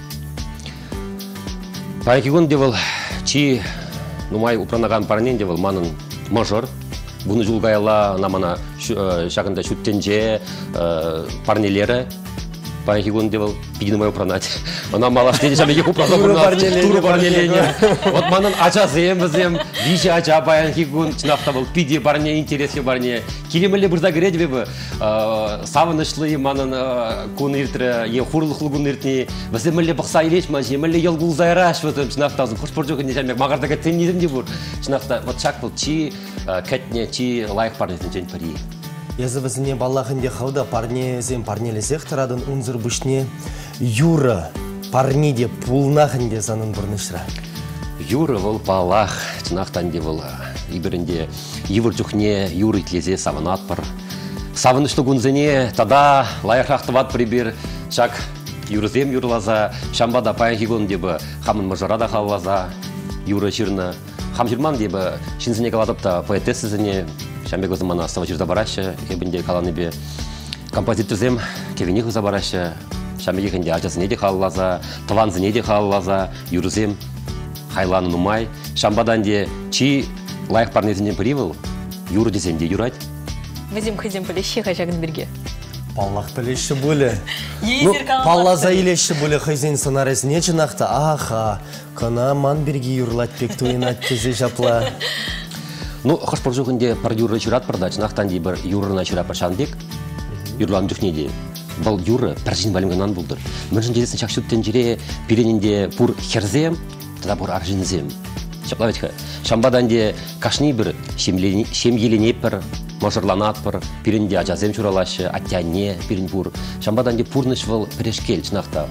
Speaker 10: Парекигон девал, чи нумай упранаган парне девал манын мажор. Bunu julgayla namana şakında şuttence parnelere. Парекигон девал, пиди нумай упранать. Она мала что дешами еху просто туру парнеление. Вот манан ача зем, вище ача парекигон, чнахта был пиди парне интересе парне. Килимеле бурда гредве бы савынышлы манан кун иртре е хурлыхлы кун иртне. Ваземеле бакса илеш мажи, меле ялгул зайраш вот чнахта зым хошпоржок не жамек магардага теннизм де бур. Чнахта вот чак был чи кетне чи лайк парнезин жен пари.
Speaker 1: Языбызыне баллахынде хавда парнезем парнелесех тарадын унзыр бышне юра парниде пулнахынде санын бұрнышыра.
Speaker 10: Юра вол палах, чынақтан де вол ибірінде евір жүхне юры итлезе саванат бар. Савынышлы күнзіне тада лайықрақты ват прибір чак юрызем юрлаза, шамбада паян хигон дебі хамын мажарада халлаза юры жирна. Хам жирман дебі шинзіне каладыпта поэтесізіне Шамбек өзім мана ставачырда барашы, ебінде каланы бе композиторзем кевенех өзі барашы, шамбек ехінде ажасыне де қалылаза, тыванзыне де қалылаза, юрызем, хайланы нумай, шамбадан де чи лайық парнезінен піривіл, юры десен де юрать.
Speaker 2: Візім қызем пілеші қажағын бірге.
Speaker 1: Паллах пілеші бөлі. Паллаза илеші бөлі қызен сынаресіне чынақта, аха, кана ман бірге юрлать пек туынат тезе жапла.
Speaker 10: Ну, хошпоржуғынде пар юры жұрат барда, чынақтан дей бір юрына жыра паршанбек, юрлан дүхнеде. Бұл юры пәржін бәлімгінан бұлдыр. Мөржін жедесін шақшуттен жире перенінде пұр херзем, тада пұр аржинзем. Шаплаветқа, шамбадан де кашни бір шемеленеп бір, мажырланат бір, перенінде ажазем жұралашы, аттяне перен пұр. Шамбадан де пұрныш бұл пірешкел, чынақта,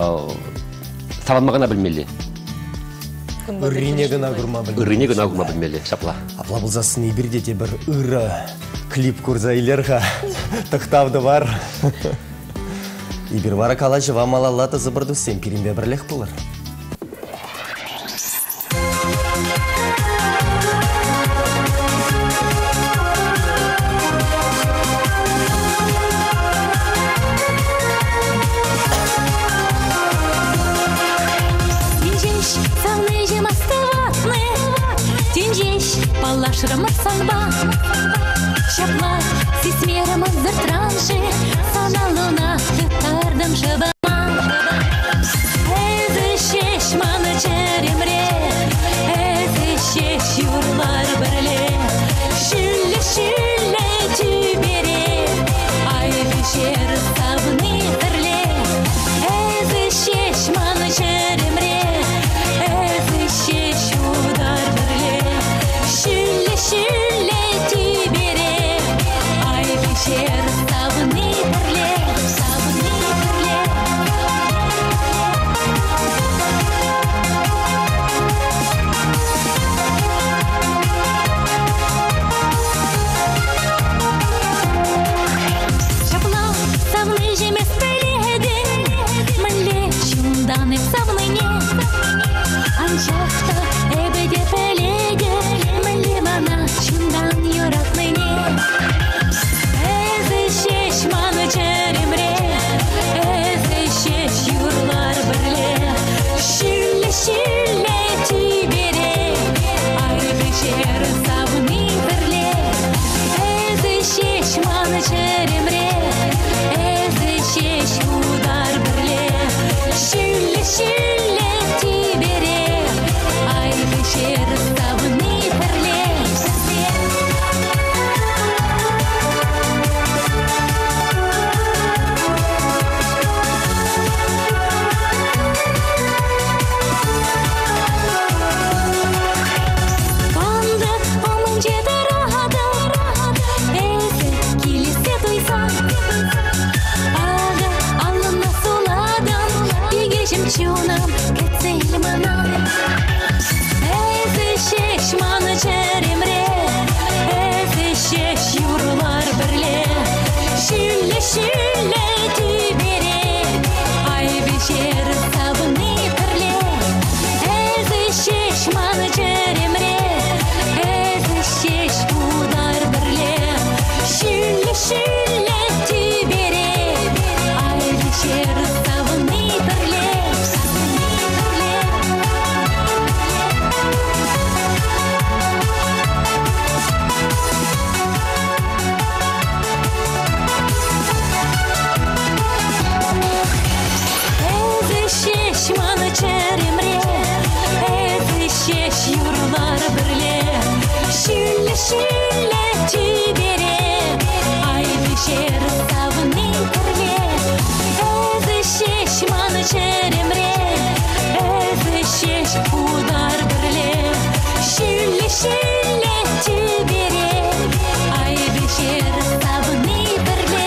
Speaker 10: саванмағана білмелі.
Speaker 1: Үрінегін
Speaker 10: ағырма білмелі, шапла.
Speaker 1: Апла бұлзасын ебірдете бір үрі клип көрзайлерға тұқтавды бар. Ибір вара калашы вамалалаты зыбырды сен перембе бірлек бұлыр.
Speaker 11: Палашрамыз санба, шапла, сесмерамыз зыртраншы, саналына тұттардым жыбама. Әзі шеш маны чәремре, әзі шеш юрлар бірле, шүлі түйбере, айды жер сабыны бірле. Әзі шеш маны чәремре, жемчугам кетсейлі мана. Әзі шеш маны жеремре, әзі шеш юрлар бірле, шүлі түйбере, ай бешер сабыны бірле. Әзі шеш маны жеремре, әзі шеш удар бірле, шүлі түйбере, ай бешер сабыны бірле. Маны черемре, әзі шеш юрлар бірле, шүлі түйбере, ай бешер сабыны бірле. Әзі шеш маны черемре, әзі шеш удар бірле, шүлі түйбере, ай бешер сабыны бірле.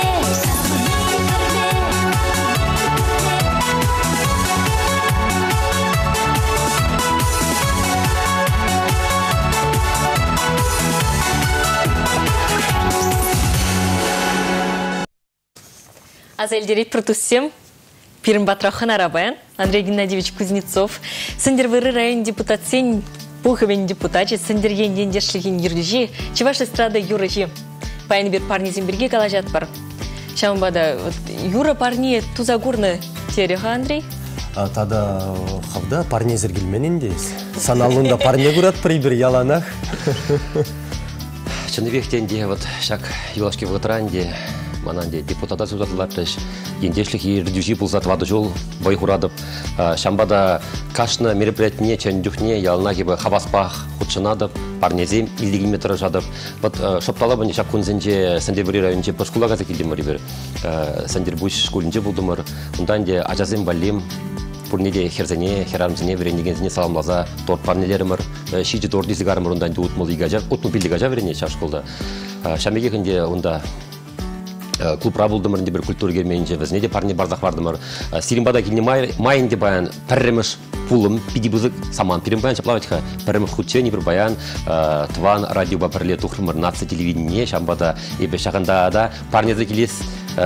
Speaker 2: Азельдерит протуссем, Пирм Батрахан Арабаян, Андрей Геннадьевич Кузнецов, Сандервыры район депутатсен, Пуховен депутатчи, Сандерген Дендешлигин Юрдижи, Чеваш эстрада Юрыжи, Паян бир парни земберге калажат бар. Шамбада, Юра парни тузагурны тереха, Андрей?
Speaker 1: Тада хавда парни зергелменен дейс. Саналында парни гурат прибір яланах.
Speaker 10: Чыныбектенде, вот, шак юлашки в Латранде, мананде депутата судатыларыш, ендешлік ердюжи бұлзат вады жол бой құрадып, шамбада кашны мероприятие чәндюхне ялына кебі хабаспах худшынадып, парнезем илдегі метрі жадып. Вот шоптала бұны шак күнзенже Сандербүрі районже пашкулаға закелдемір ебір. Сандербүш школінже бұлдымыр, ұнданде ажазем балем, Пурниде херзене, херамзене, веренегензене саламлаза, торт парнелерімір, шиджи торт дизигарымыр, ұнданде ұтмыл игажа, ұтмыл билдігажа верене шашқолда. Шамеге күнде ұнда клуб рабылдымырынде бір культура кермейінже, візіне де парни бардақ бардымыр. Сиринбада келіне майынде баян пәрреміш пулым, пиди бұзық саман пирим баян, шаплаватиха пәрреміш худчені бір баян, тван радиоба пірле тұқырмыр, нация телевидение, шамбада ебе шағында да парнезі келес,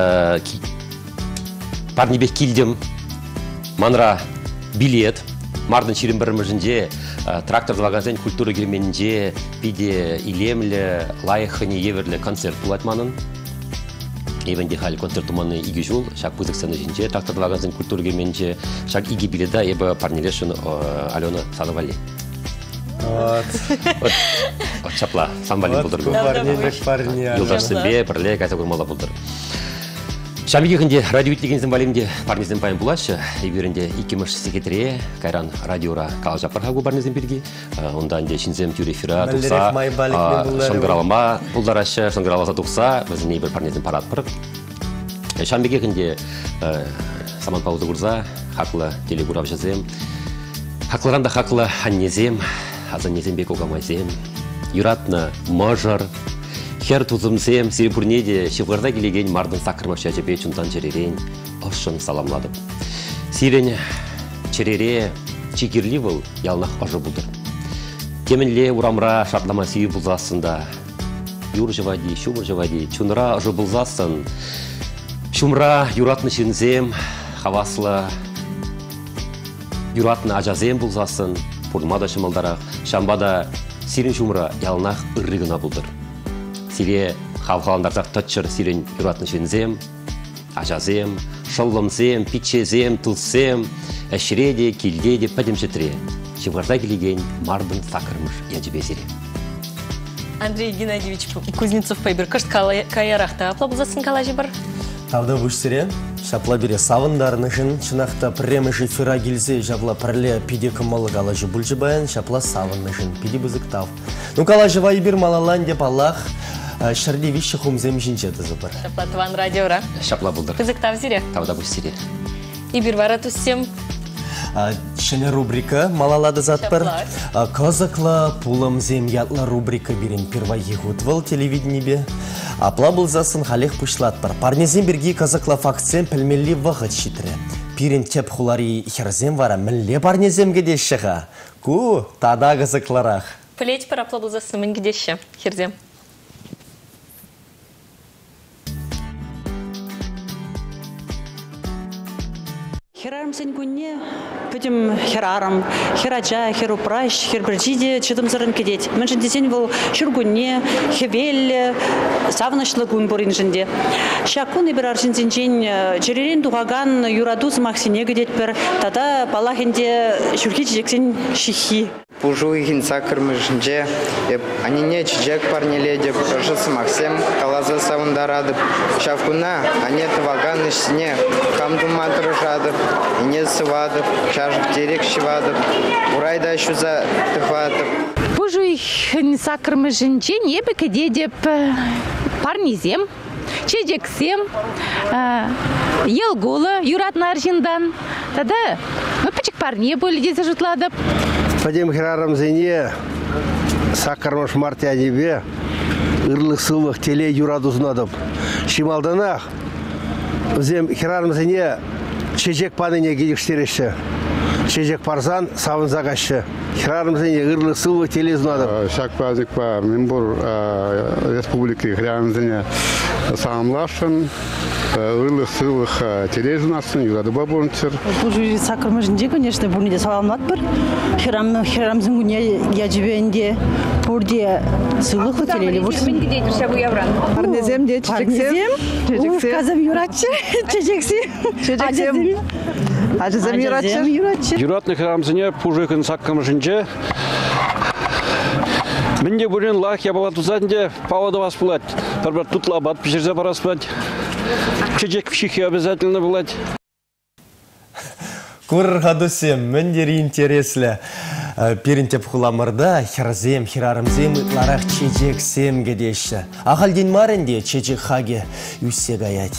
Speaker 10: парнебек келдім, манра билет, мардын ширин біріміжінде, трактор злагазен культура кермейінже, пиде илемлі, лайықыне еверлі концерт бұлатманын. Эвенде хали концертуманы иги жол, шак пызыксаны жинче, трактор лагазин культура керменче, шак иги биледа, эбі парнелешін Алена Садовали. Вот шапла, самбали бұлдыр бұл. Юлдашсын бе, пірле, кайса көрмала бұлдыр. Шамиге күнде радиоитлігеніздің балемде парнездің байын бұлашы, еберінде 2 секретаре, кайран радиора калажа пархагу парнездің бірге, ондан де шинзем тюр эфира тұқса, шоңғыралама бұлдарашы, шоңғыраласа тұқса, біздің ебір парнездің парад пырық. Шамиге күнде саман паузы құрза, хақлы телегурав жазем, хақлыранда хақлы аннезем, азан незем бек оғамайзем, юратны мажар, хер тузымсем, Сирипурнеде шевғырда келеген мардын сақырмаш жәжебе чунтан черерен, ұшын саламладым. Сирен черере чекерлі бұл, ялнақ ажы бұлдыр. Темінле урамра шартлама сүйі бұлзасында, юр жывади, шумыр жывади, чунра ажы бұлзасын, шумра юратны шынзем, хаваслы юратны ажазем бұлзасын, пұрмада шымылдарақ, шамбада сирен шумра ялнақ ұррығына бұлдыр. Сире халқаландардақ тұтшыр сирен юратны шынзем, ажазем, шыллымсем, пичезем, тұлсем, әшіреде, келдеде, пәдемшетіре. Шевғарда келеген мардын сақырмыш ежібе зире.
Speaker 2: Андрей Геннадьевич Кузнецов пайбір күшт каярақта апла бұлзасын калажы бар?
Speaker 1: Тавда бұшсыре, шапла бере савындарынышын, шынақта піреміші фера келзе, жапла пірле пиде кымалы калажы бұлжы баян, шапла савынышын, пиде бұзық тав. Ну калажы вай бір малалан деп Аллах, шырли виші хумзем жинчеті зыпыр.
Speaker 2: Шапла тван радиора.
Speaker 10: Шапла бұлдыр.
Speaker 2: Бұзық тав зире?
Speaker 10: Тавда бұшсыре.
Speaker 2: И бір вара түссем.
Speaker 1: Шыны рубрика малалады затпыр. Казакла пулым зем ятла рубрика берен первай егутвал телевиденебе. Апла бұлзасын халех пұшлатпыр. Парнезен берге казакла фактсен пілмелі вағыт шитірі. пирин теп хулари херзем вара милле парнезем гедешіға. Ку, тада қызықларақ.
Speaker 2: Плеть пара аплодузасы мен гедеші, херзем.
Speaker 12: Херарым сен күнне, пөтім херарым, херача, херупраш, хербіржиде чыдым зырын кедет. Мен жінде сен бұл шүргүнне, хевелі, савынышлы күн бұрын жінде. Шакун ебір аршынсен жен жеререн дұғаган юрадуз мақсине кедет бір, тада балахенде шүрге жексен шихи.
Speaker 13: Пужу сакырмы жінде, анине чижек парнеледе, жысы Максим, калазы савындарадып. Шавкуна, ане тываган ішсіне, камду матыры жадып, ине сывадып, чажып дерек шивадып, урайда шуза тыхватып.
Speaker 14: Пужу сакырмы жінде, небі кеде деп парнезем, чежексем, елгулы, юратны аржиндан. Тада, пачек парне были дезі жұтладып.
Speaker 15: Падем херарам зене, сакармаш мартия небе, ырлық сылық теле юрадузынадып. Шималданақ, зем херарам зене чежек паныне гедекштереші. Чежек парзан савын загашшы. Херарам зене ырлық сылық теле зунадып.
Speaker 16: Шак пазик па мембур республики херарам зене саамлашын. Ырлық сылық телезунасын, юрады бабурнцер.
Speaker 12: Пужу сакырмы жінде, конечно, бұрынде саламлат бір. Херам зінгуне ячбенде, бұрде сылық телелі бұрсын. Парнезем де чечексем. Казам юратчы, чечексем. Ажызем юратчы.
Speaker 17: Юратны херам зіне пужу сакырмы жінде. Менде бүрін лақ ябалат ұзадынде павады бас бұлад. Бір тұтла бат пішірзе барас бұлад. Чечек пшихи обязательно бұлад.
Speaker 1: Курға досем, мендері интереслі. Перінтеп хуламырда херзем, херарымзем ұтларақ чечексем гедеші. Ағалден марынде чечек хаге үссег аят.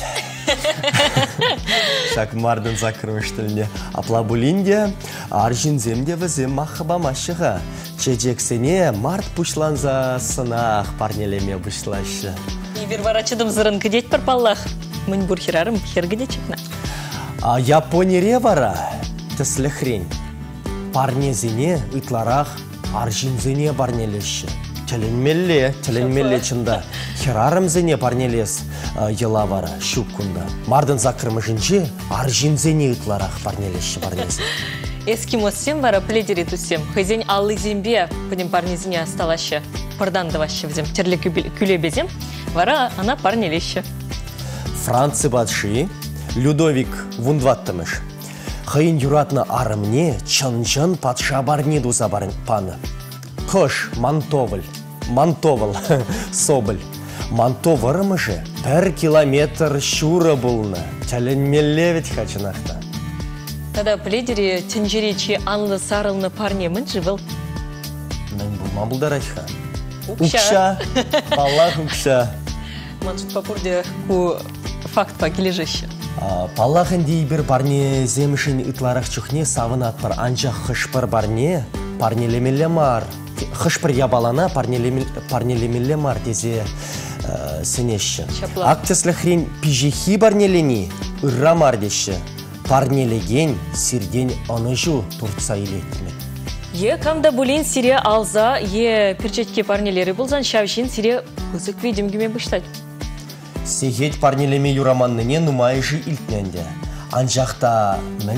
Speaker 1: Шак мардын закырмыштылне. Апла бұлінде аржинземде візем мақыбамашыға. Чечексене март пушланза сынақ парнелеме бұшлашы.
Speaker 2: Ибір варачыдым зырын кедет бір баллах. Мін бұр херарым хер кедечекна.
Speaker 1: Японере вара тіслі хрень. Парнезіне ұтларақ аржинзене парнелеші. Тілінмелі чында. Херарымзене парнелес ела вара шук күнда. Мардын закырмышынче аржинзене ұтларақ парнелеші парнезіне.
Speaker 2: Эскимоссем вара пледери тусем. Хызень аллы зембе подем парнезіне асталашы. Пардандывашы взем. Терлі күле безем. Вара ана парнелеші.
Speaker 1: Францы батши Людовик вундваттымыш. Хайын юратны арымне чын-чын патша барне дуза паны. Кыш мантовыл, собыл. Мантовырымышы 1 километр шура бұлны. Тәлінмелле хачынақта.
Speaker 2: Тада пледері тенжеречи анлы сарылны парне мін живыл?
Speaker 1: Мен бұлма бұлдарайха. Укша. Аллах укша.
Speaker 2: Маншыт папурде ку факт па кележеші.
Speaker 1: Паллахын дей бір барне земішін ұтларақ чүхне савын атпар анжақ хышпыр барне парнелемелі мар. Хышпыр ябалана парнелемелі мар дезе сенеші. Актеслі хрен пижехи барнелені ұрра мар деші. Парнелеген сирден аныжу туртса илетімен.
Speaker 2: Е камда бұлен сире алза, е перчетке парнелері бұлзан шавшин сире қызық видимгіме бұшлайды.
Speaker 1: Сегет парнелеме юраманныне нумайжы илтненде. Анжақта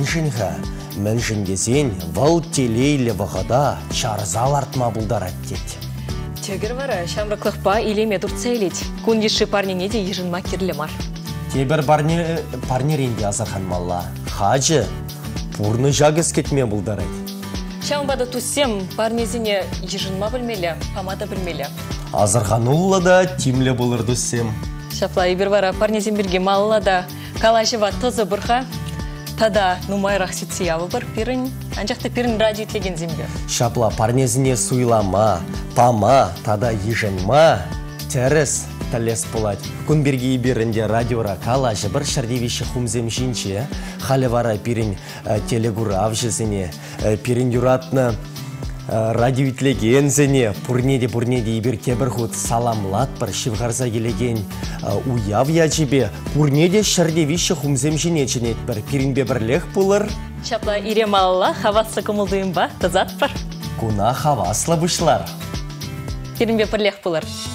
Speaker 1: міншінгезен вал телейлі вағада чарзал артма бұлдар аттет.
Speaker 2: Тегір вара, шамрықлықпа илеме туртса илет. Күндеші парнене де ежінма керлі мар.
Speaker 1: Тебір парнеренде азархан малла. Хажы, бұрны жағыз кетме бұлдар ат.
Speaker 2: Шамбада туссем парнезіне ежінма білмелі, памада білмелі.
Speaker 1: Азархан ұлла да тимлі бұлыр дуссем.
Speaker 2: Шапла ибір вара парнезен бірге малла да калашыва тұзы бұрға. Тада нумайрақ сетсиявы бір пирін, анжақта пирін радио тлеген зембе.
Speaker 1: Шапла парнезіне суйлама, пама, тада ежінма, теріс тәлес бұлад. Күн берге иберінде радиора калашы бір шардевеші хумзем жинче, халі вара пирін телегура авжызіне, пирін юратны радиоитлеген зене пурнеде ибір кебір худ саламлат бір шивғарза келеген уяв ячебе пурнеде шырдевиші хумзем женеченет бір пиринбе бірлех пулыр.
Speaker 2: Чапла иремалла хаваслы кымылдыйым ба, тазат бар.
Speaker 1: Куна хаваслы бұшлар.
Speaker 2: Пиринбе бірлех пулыр.